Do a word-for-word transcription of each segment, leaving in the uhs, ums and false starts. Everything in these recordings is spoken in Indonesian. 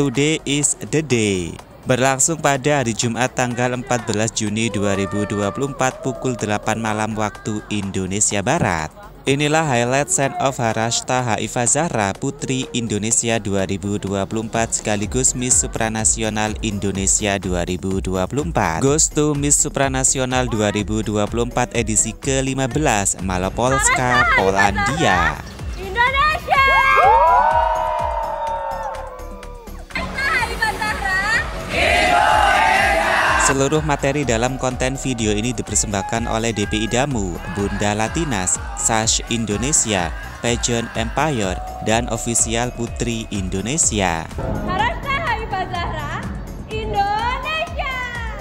Today is the day berlangsung pada hari Jumat tanggal empat belas Juni dua ribu dua puluh empat pukul delapan malam waktu Indonesia Barat. Inilah highlight send off Harashta Haifa Zahra Putri Indonesia dua ribu dua puluh empat sekaligus Miss Supranasional Indonesia dua ribu dua puluh empat. Goes to Miss Supranasional dua ribu dua puluh empat edisi ke lima belas Malopolska, Polandia. Indonesia. Seluruh materi dalam konten video ini dipersembahkan oleh D P I Damu, Bunda Latinas, Sash Indonesia, Pageant Empire, dan Official Putri Indonesia. Harashta Haifa Zahra, Indonesia.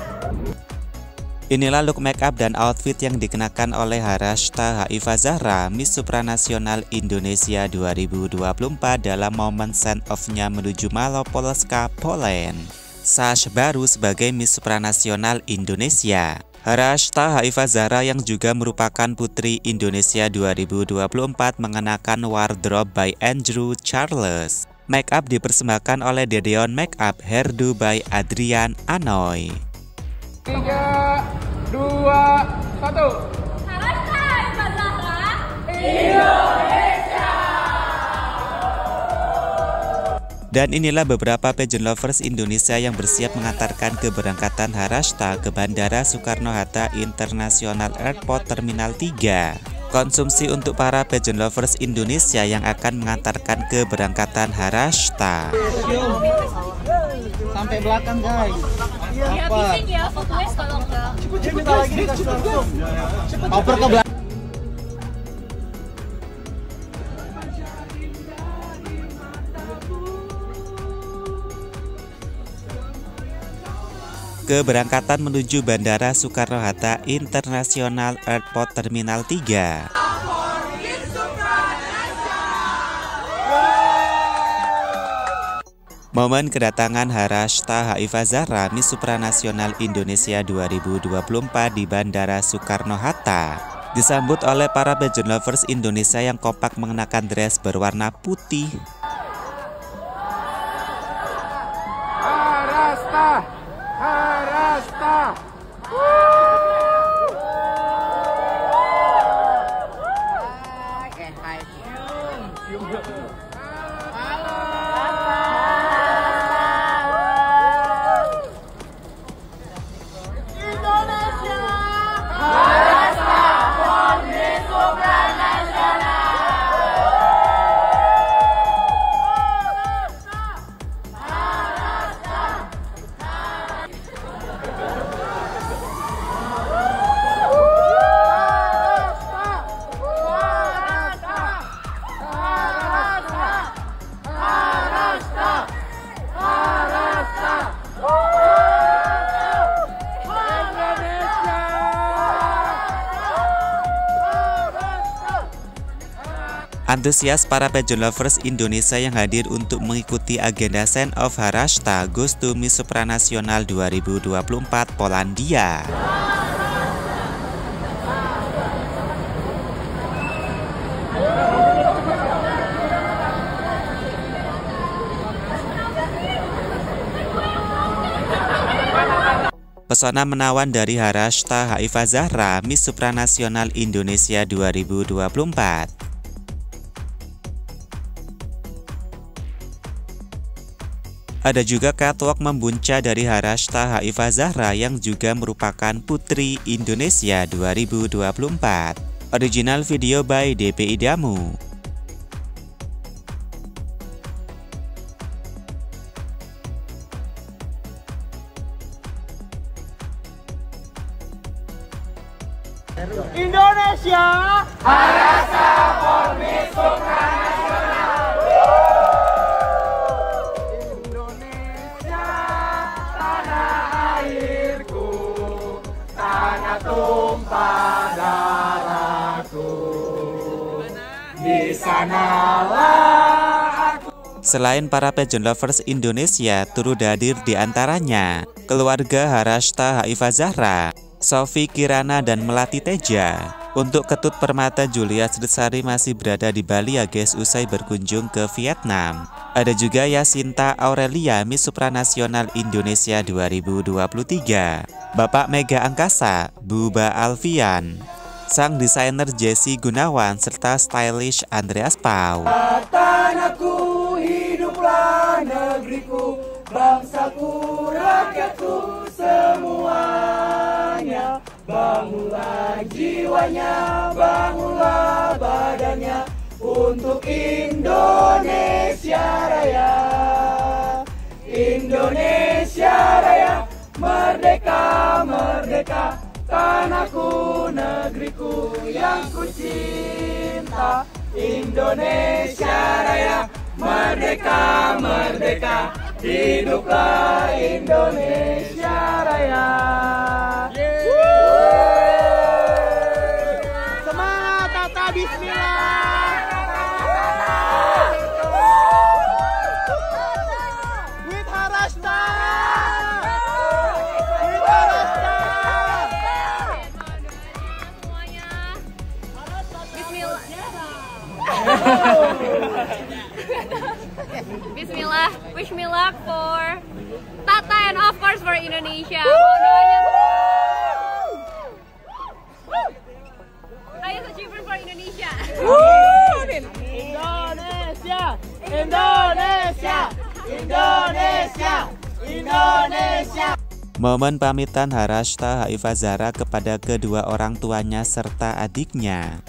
Inilah look makeup dan outfit yang dikenakan oleh Harashta Haifa Zahra, Miss Supranasional Indonesia dua ribu dua puluh empat dalam momen send off-nya menuju Malopolska, Poland. Sash baru sebagai Miss Supranasional Indonesia. Harashta Haifa Zahra yang juga merupakan Putri Indonesia dua ribu dua puluh empat mengenakan wardrobe by Andrew Charles. Makeup dipersembahkan oleh Dedeon Makeup, hairdo by Adrian Anoy. tiga, dua, satu. Harashta Haifa Zahra, Indonesia. Dan inilah beberapa pageant lovers Indonesia yang bersiap mengantarkan keberangkatan Harashta ke Bandara Soekarno-Hatta International Airport Terminal tiga. Konsumsi untuk para pageant lovers Indonesia yang akan mengantarkan keberangkatan Harashta. Sampai belakang guys. Ya bising ya fotonya kalau enggak. Cepet lagi dikasih langsung. Oper ke belakang. Keberangkatan menuju Bandara Soekarno-Hatta International Airport Terminal tiga. Momen kedatangan Harashta Haifa Zahra Miss Supranasional Indonesia dua ribu dua puluh empat di Bandara Soekarno-Hatta disambut oleh para pageant lovers Indonesia yang kompak mengenakan dress berwarna putih. Harashta, Harashta. Antusias para pageant lovers Indonesia yang hadir untuk mengikuti agenda send off Harashta goes to Miss Supranasional dua ribu dua puluh empat Polandia. Pesona menawan dari Harashta Haifa Zahra Miss Supranasional Indonesia dua ribu dua puluh empat. Ada juga catwalk membunca dari Harashta Haifa Zahra yang juga merupakan Putri Indonesia dua ribu dua puluh empat. Original video by D P I Damu. Indonesia, Harashta for Miss Supranasional. Indonesia, tanah airku, tanah tumpah darahku. Di sanalah aku. Selain para pageant lovers Indonesia, turut hadir di antaranya keluarga Harashta Haifa Zahra, Sofi Kirana dan Melati Teja, Untuk Ketut Permata Julia Srisari masih berada di Bali ya guys, usai berkunjung ke Vietnam. Ada juga Yasinta Aurelia, Miss Supranasional Indonesia dua ribu dua puluh tiga. Bapak Mega Angkasa, Buba Alfian, sang desainer Jesse Gunawan, serta stylish Andreas Pau. Tanahku, hiduplah negeriku, bangsaku, rakyatku, semuanya. Bangunlah jiwanya, bangunlah badannya, untuk Indonesia Raya. Indonesia Raya, merdeka, merdeka, tanahku, negeriku yang ku cinta. Indonesia Raya, merdeka, merdeka, hiduplah Indonesia Raya. Semangat Tata, bismillah. With Harashta. With Harashta. Semuanya. Bismillah. Bismillah. Wish me luck for Tata and of course for Indonesia. Highest achievement for Indonesia. Indonesia, Indonesia, Indonesia, Indonesia. Momen pamitan Harashta Haifah Zahra kepada kedua orang tuanya serta adiknya.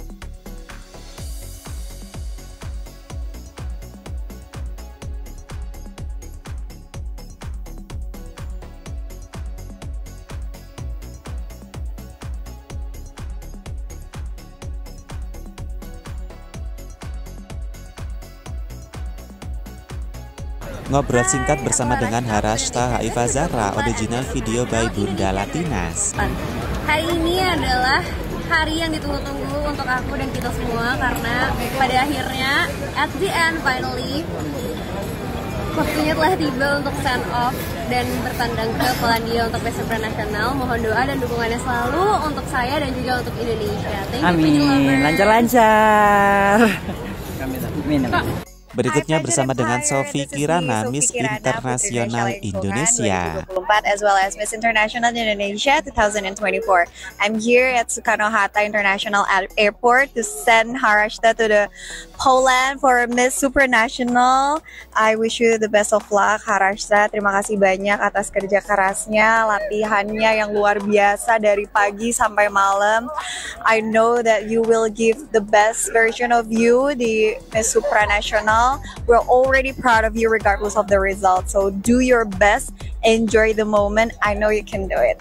Ngobrol singkat bersama dengan Harashta Haifah Zahra, original video by Bunda Latinas. Hari ini adalah hari yang ditunggu-tunggu untuk aku dan kita semua, karena pada akhirnya at the end finally waktunya telah tiba untuk send off dan bertandang ke Polandia untuk Miss Supranasional. Mohon doa dan dukungannya selalu untuk saya dan juga untuk Indonesia. Thank Amin, lancar-lancar. Amin. Berikutnya bersama dengan Sophie Kirana, Miss Internasional Indonesia. As well as Miss International Indonesia twenty twenty-four. I'm here at Soekarno-Hatta International Airport to send Harashta to the Poland for Miss Supranational. I wish you the best of luck, Harashta. Terima kasih banyak atas kerja kerasnya, latihannya yang luar biasa dari pagi sampai malam. I know that you will give the best version of you di Miss Supranational. We're already proud of you regardless of the result. So do your best, enjoy the moment. I know you can do it.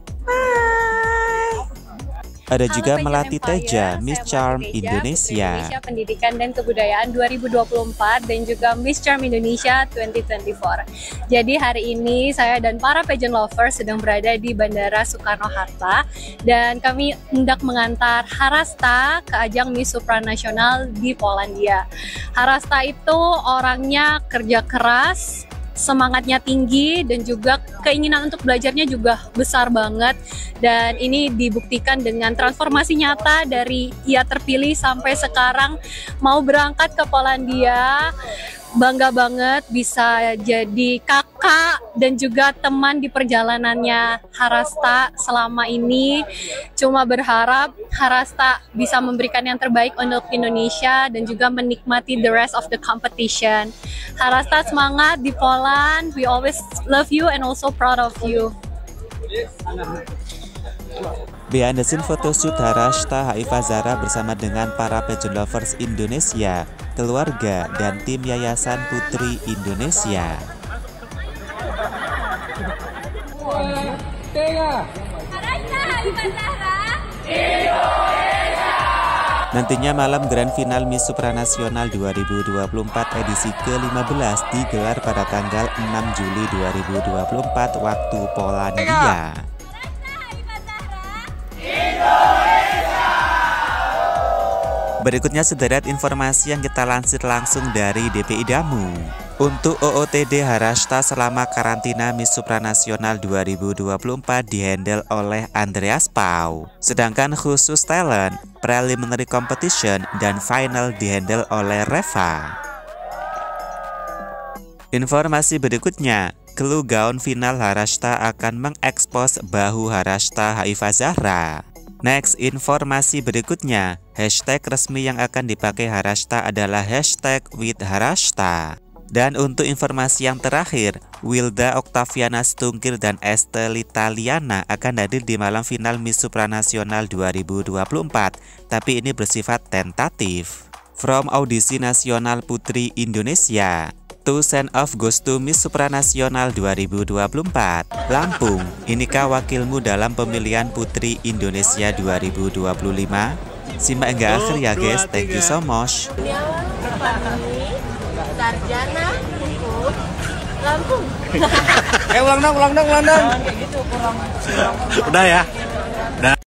Bye. Ada juga Melati Teja, Miss Charm Indonesia. Indonesia Pendidikan dan Kebudayaan dua ribu dua puluh empat dan juga Miss Charm Indonesia dua ribu dua puluh empat. Jadi hari ini saya dan para pageant lovers sedang berada di Bandara Soekarno-Hatta dan kami hendak mengantar Harashta ke ajang Miss Supranasional di Polandia. Harashta itu orangnya kerja keras, semangatnya tinggi, dan juga keinginan untuk belajarnya juga besar banget, dan ini dibuktikan dengan transformasi nyata dari ia terpilih sampai sekarang mau berangkat ke Polandia. Bangga banget bisa jadi kakak dan juga teman di perjalanannya Harashta selama ini. Cuma berharap Harashta bisa memberikan yang terbaik untuk Indonesia dan juga menikmati the rest of the competition. Harashta semangat di Poland. We always love you and also proud of you. Behind the scene photoshoot Harashta Haifah Zahra bersama dengan para pageant lovers Indonesia, keluarga, dan tim Yayasan Putri Indonesia. Nantinya malam Grand Final Miss Supranasional dua ribu dua puluh empat edisi ke lima belas digelar pada tanggal enam Juli dua ribu dua puluh empat waktu Polandia. Berikutnya sederet informasi yang kita lansir langsung dari D P I Damu. Untuk O O T D Harashta selama karantina Miss Supranasional dua ribu dua puluh empat dihandle oleh Andreas Pau. Sedangkan khusus talent, preliminary competition, dan final dihandle oleh Reva. Informasi berikutnya, clue gaun final Harashta akan mengekspos bahu Harashta Haifa Zahra. Next, informasi berikutnya, hashtag resmi yang akan dipakai Harashta adalah hashtag with Harashta. Dan untuk informasi yang terakhir, Wilda Octaviana Stungkir dan Estelita Liana akan hadir di malam final Miss Supranasional dua ribu dua puluh empat, tapi ini bersifat tentatif. From Audisi Nasional Putri Indonesia to send off goes to Miss Supranasional dua ribu dua puluh empat. Lampung, inikah wakilmu dalam pemilihan Putri Indonesia dua ribu dua puluh lima? Simak hingga akhir ya guys, thank you so much. Sarjana untuk Lampung. Eh ulang dong, ulang dong, ulang dong. Kayak gitu kurang. Udah ya.